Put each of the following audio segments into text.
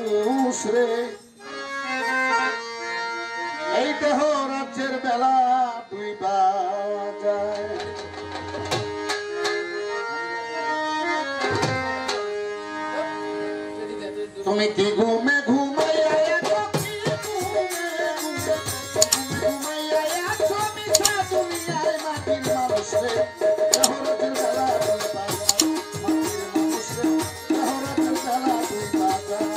মানুষ রে এই দেহ রাজ্যের বেলা দুই বাজায় তুমি কি ঘুমে ঘুমাইয়া আছো কি ঘুমাইয়া আছো মিছা দুনিয়ায় মাটির মানুষ রে দেহ রাজ্যের বেলা দুই বাজায় মাটির মানুষ রে দেহ রাজ্যের বেলা দুই বাজায়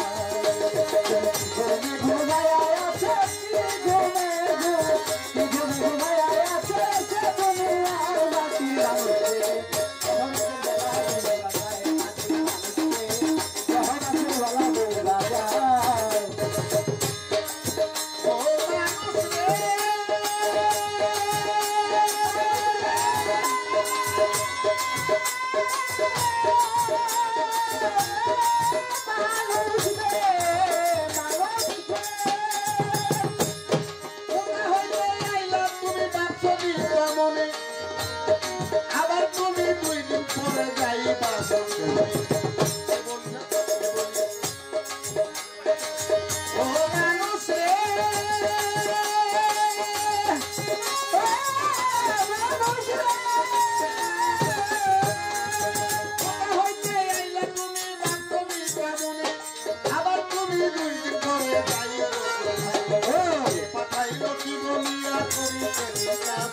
আবার তুমি 2 দিন পরে যাইবা ও মানুষ রে হইতে আইলা তুমি বাস্তবী কেমনে আবার তুমি 2 দিন পরে যাইবা পাঠাইলো কি বলিয়া করিতে কাজ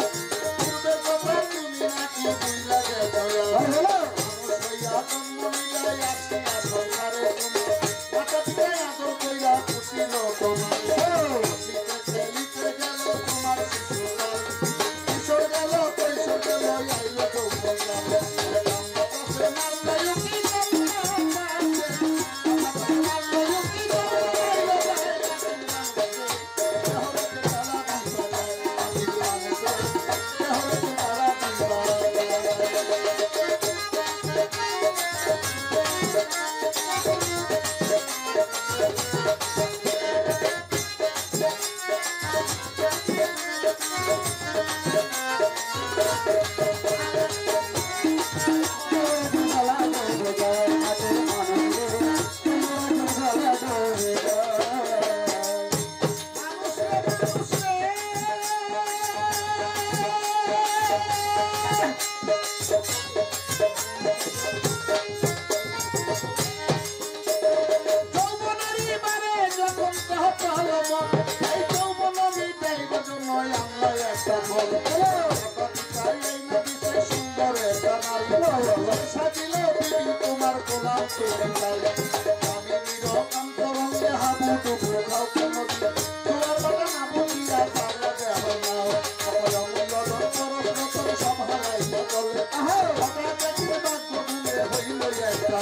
তোমার গোলাম আমি নিরকাম তরঙ্গে হাবু টুকু খাও কোনো তোমার বাবা না বুঝিয়া পাগলা দেহ নাও অমূল্য পরস্পর সব হারাই বদলে হঠাৎ একটি বাক্য ভুলে হইল একটা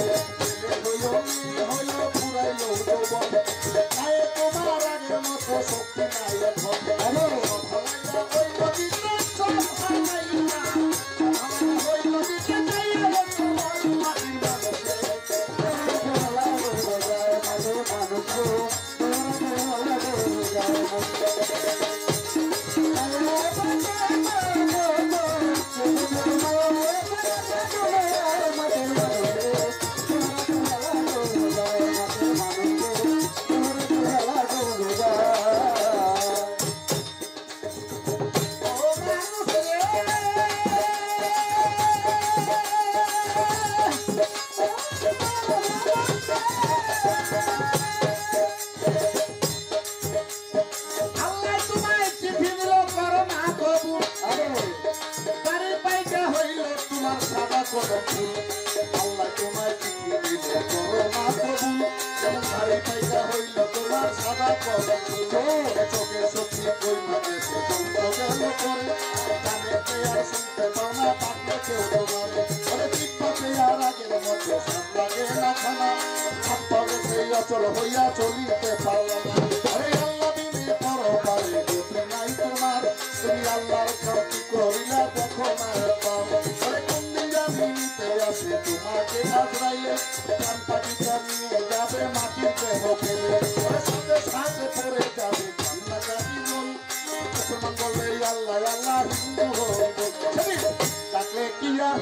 হইল পুরাইল যৌবন তাই তোমার আগের মতো শক্তি নাই এখন ওই নদীতে সব হারাইলা ওই নদীতে আল্লাহ তোমায় চিঠি দিলে করো না কবুল যেমন ভারী পয়সা হইল তোমার সাদা কদম চোখের শক্তি কই মাঝে গেল করে জানেতে আর শুনতে পাও না পাকলে কেউ তোমারে চিত্ততে আর আগের মতো সব লাগে না খানা হাত পাবে সেই অচল হইয়া চলিতে পারল না আরে আল্লাহ বিনে পর পারে গতি নাই তোমার তুমি আল্লাহর কাছে করিলা দেখো না আসে তোমাকে আজরাইলে প্রাণ পাখিটা নিয়ে যাবে মাটিতে হোপেলে সাথে সাথে পড়ে যাবে মুসলমান বলবে আল্লাহ আল্লাহ হিন্দু হইব তাকে কি আর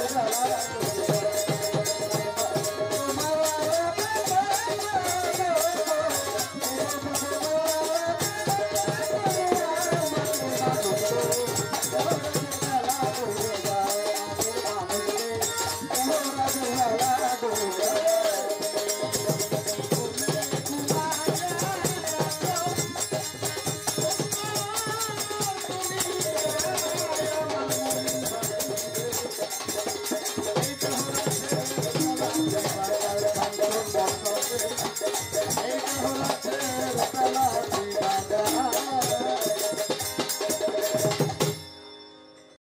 এই